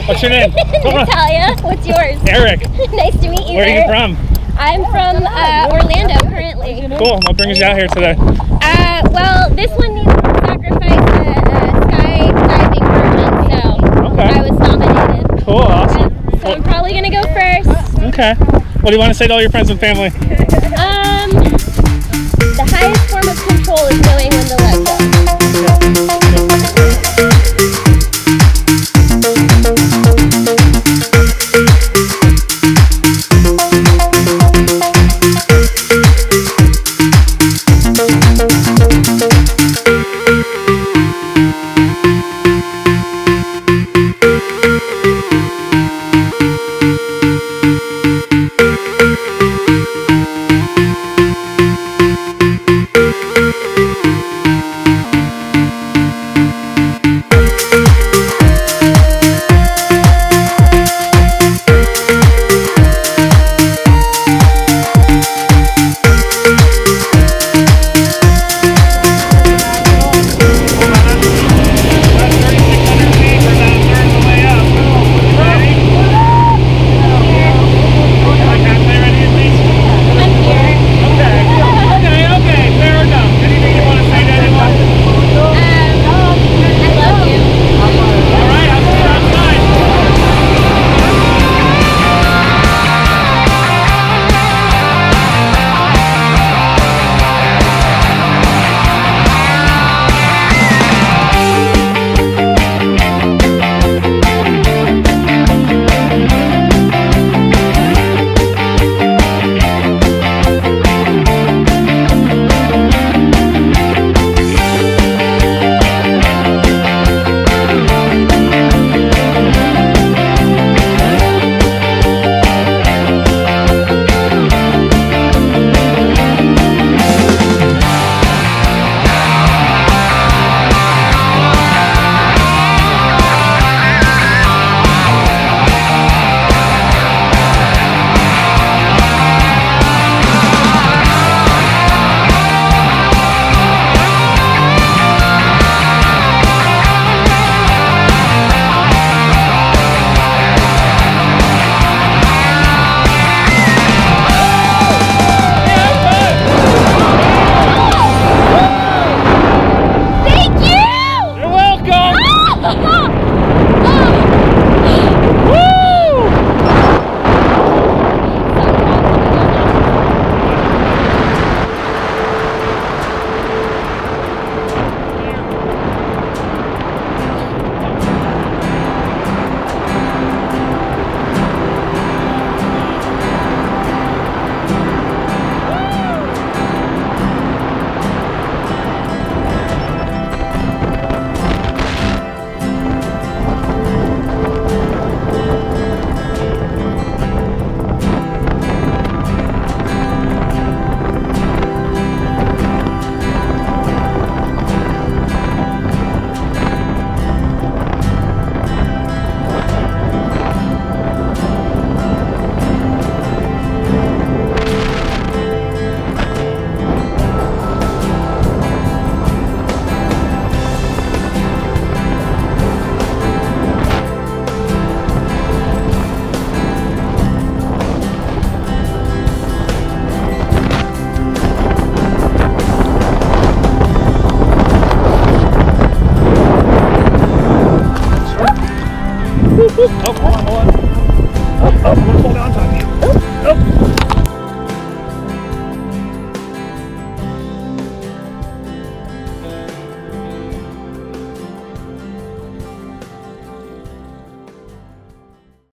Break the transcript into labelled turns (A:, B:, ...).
A: What's your name?
B: Natalia. What's yours?
A: Eric.
B: Nice to meet you.
A: Where are you from?
B: I'm from Orlando currently.
A: Cool. What brings you out here today?
B: Well, this one needs to sacrifice a skydiving version, so
A: Okay.
B: I was nominated.
A: Cool. Awesome.
B: So I'm probably gonna go first.
A: Okay. What do you want to say to all your friends and family?
B: The highest form of control is knowing when to let go.
A: Oh, hold on.